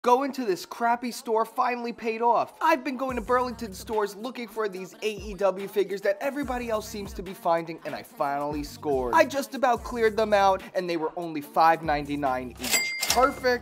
Going to this crappy store finally paid off. I've been going to Burlington stores looking for these AEW figures that everybody else seems to be finding, and I finally scored. I just about cleared them out, and they were only $5.99 each. Perfect.